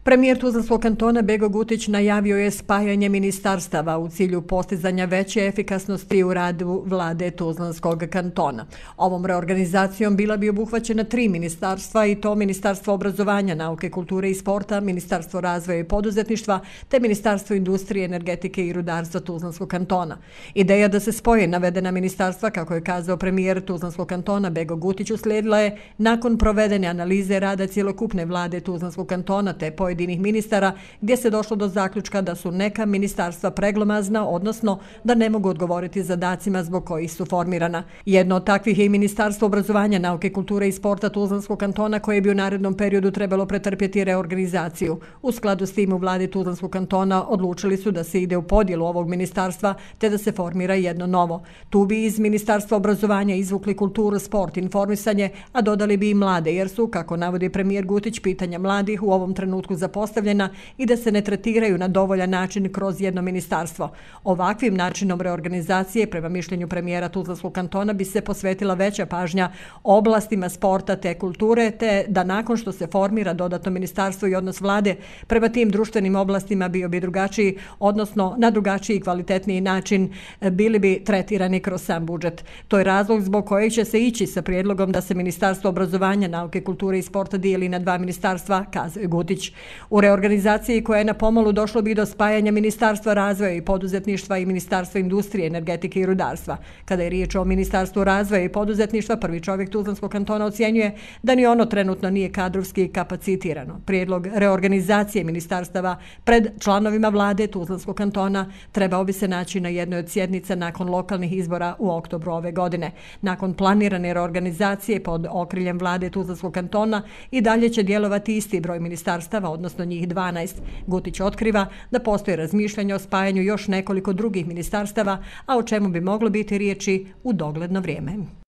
Premijer Tuzlanskog kantona Bego Gutić najavio je spajanje ministarstava u cilju postizanja veće efikasnosti u radu vlade Tuzlanskog kantona. Ovom reorganizacijom bila bi obuhvaćena 3 ministarstva i to Ministarstvo obrazovanja, nauke, kulture i sporta, Ministarstvo razvoja i poduzetništva te Ministarstvo industrije, energetike i rudarstva Tuzlanskog kantona. Ideja da se spoje navedena ministarstva, kako je kazao premijer Tuzlanskog kantona Bego Gutić, uslijedila je nakon provedene analize rada cjelokupne vlade Tuzlanskog kantona te pojedinih ministara, gdje se došlo do zaključka da su neka ministarstva preglomazna, odnosno da ne mogu odgovoriti zadacima zbog kojih su formirana. Jedno od takvih je i Ministarstvo obrazovanja, nauke, kulture i sporta Tuzlanskog kantona, koje bi u narednom periodu trebalo pretrpjeti reorganizaciju. U skladu s tim u vladi Tuzlanskog kantona odlučili su da se ide u podjelu ovog ministarstva te da se formira jedno novo. Tu bi iz Ministarstva obrazovanja izvukli kulturu, sport, informisanje, a dodali bi i mlade, jer su, kako navodi premijer Gutić, pitanja mladih u ovom trenutku zapostavljena i da se ne tretiraju na dovoljan način kroz jedno ministarstvo. Ovakvim načinom reorganizacije, prema mišljenju premijera Tuzlanskog kantona, bi se posvetila veća pažnja oblastima sporta te kulture, te da nakon što se formira dodatno ministarstvo i odnos vlade prema tim društvenim oblastima bio bi drugačiji, odnosno na drugačiji i kvalitetniji način bili bi tretirani kroz sam budžet. To je razlog zbog kojeg će se ići sa prijedlogom da se Ministarstvo obrazovanja, nauke, kulture i sporta dijeli na 2 ministarstva, kazao je Gutić. U reorganizaciji koja je na pomolu došlo bi do spajanja Ministarstva razvoja i poduzetništva i Ministarstva industrije, energetike i rudarstva. Kada je riječ o Ministarstvu razvoja i poduzetništva, prvi čovjek Tuzlanskog kantona ocjenjuje da ni ono trenutno nije kadrovski kapacitirano. Prijedlog reorganizacije ministarstava pred članovima vlade Tuzlanskog kantona trebao bi se naći na jednoj od sjednica nakon lokalnih izbora u oktobru ove godine. Nakon planirane reorganizacije pod okriljem vlade Tuzlanskog kantona i dalje će djelovati isti broj ministarstava, odnosno njih 12. Gutić otkriva da postoje razmišljanja o spajanju još nekoliko drugih ministarstava, a o čemu bi moglo biti riječi u dogledno vrijeme.